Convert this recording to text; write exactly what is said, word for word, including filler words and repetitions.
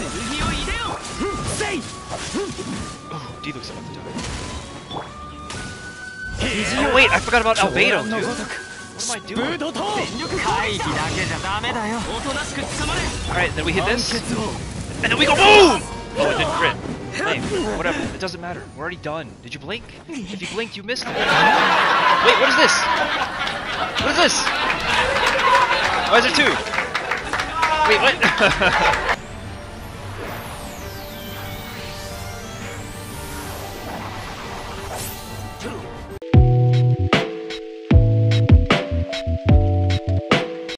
Oh, D looks about to die. Oh wait, I forgot about Albedo, dude. What am I doing? Alright, then we hit this. And then we go boom! Oh, it didn't crit. Lame. Whatever, it doesn't matter. We're already done. Did you blink? If you blinked, you missed it. Wait, what is this? What is this? Why is there two? Wait, what?